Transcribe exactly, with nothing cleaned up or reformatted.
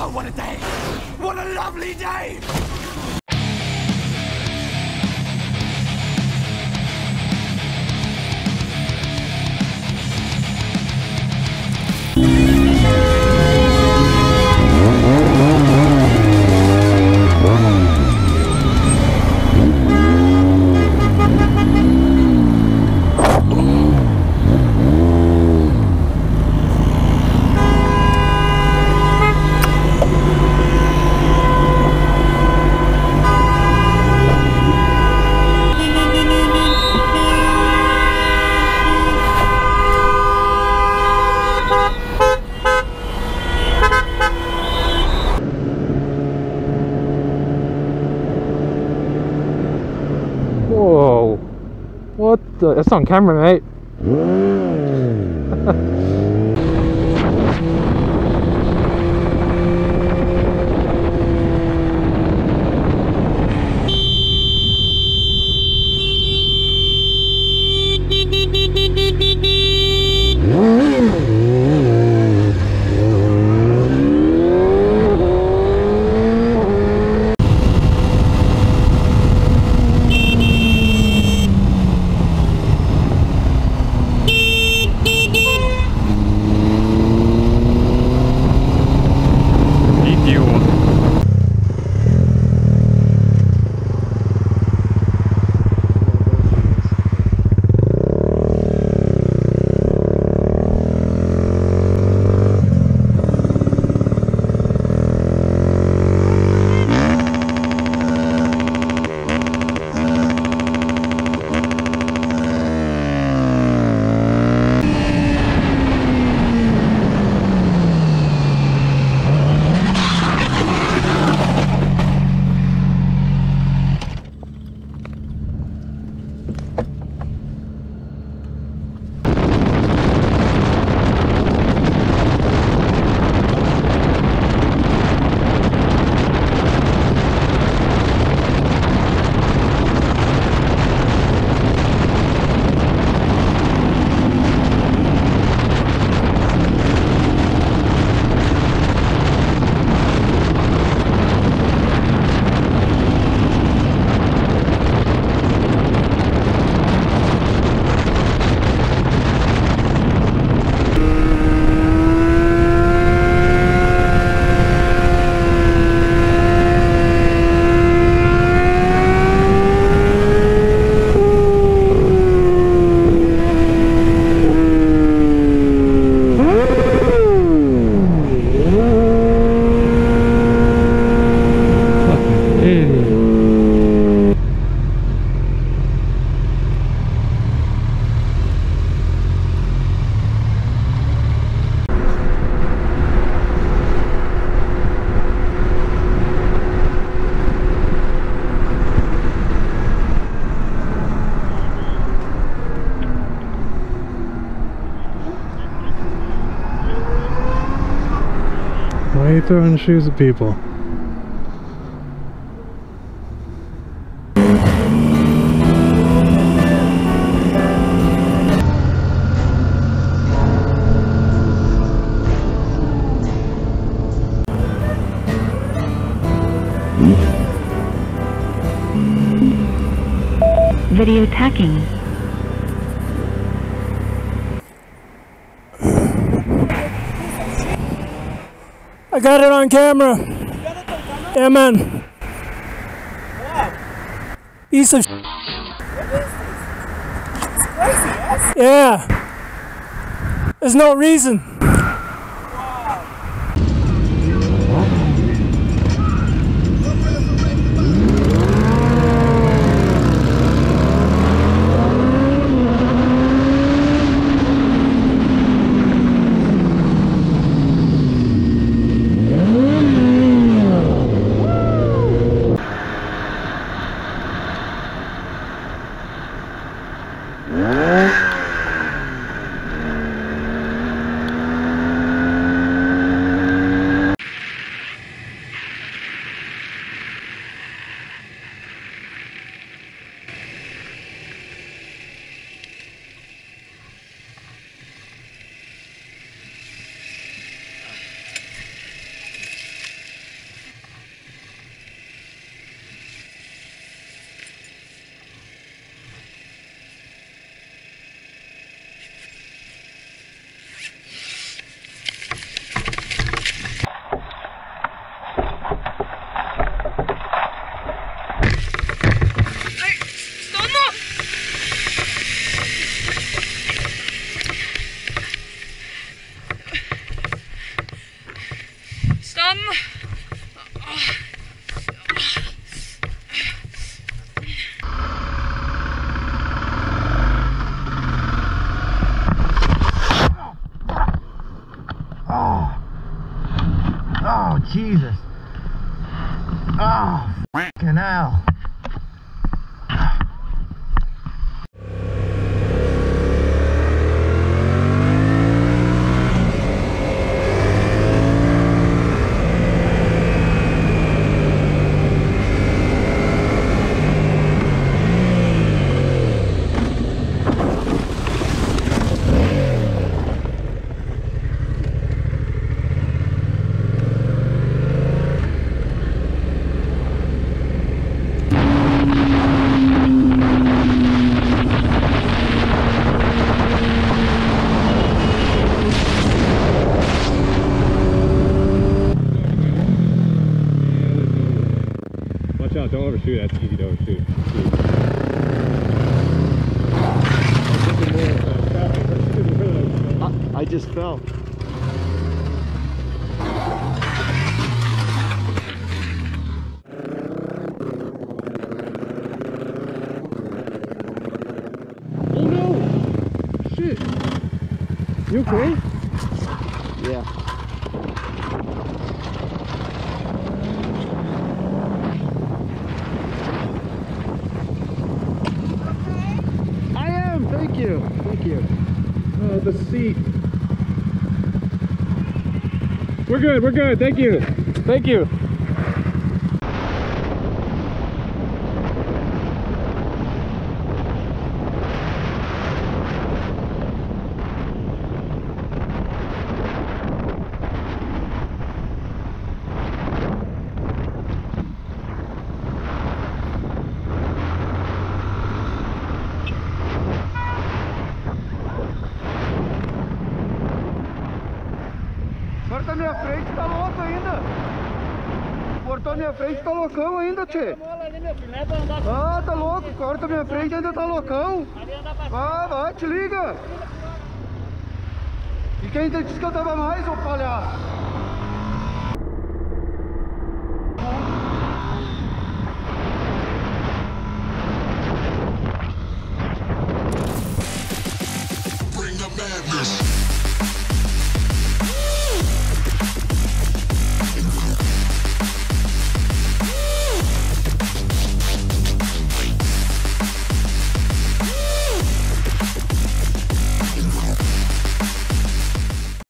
Oh, what a day! What a lovely day! Whoa, what the? It's on camera, mate. Why are you throwing shoes at people? Video tacking. I got it on camera. Yeah, man. Piece of shit. Yeah. There's no reason. Mann! Oh. Oh, Jesus. Oh, f***ing hell. Watch out, don't overshoot. That's easy to overshoot. I, I just fell. Oh no! Shit! You okay? Yeah. Thank you, thank you. Oh, the seat. We're good, we're good, thank you. Thank you. Porta minha frente tá louco ainda. Portou minha frente tá loucão ainda, tchê. Ah, tá louco. Corta minha frente ainda tá loucão. Vai, vai, te liga. E quem disse que eu tava mais, ô palhaço?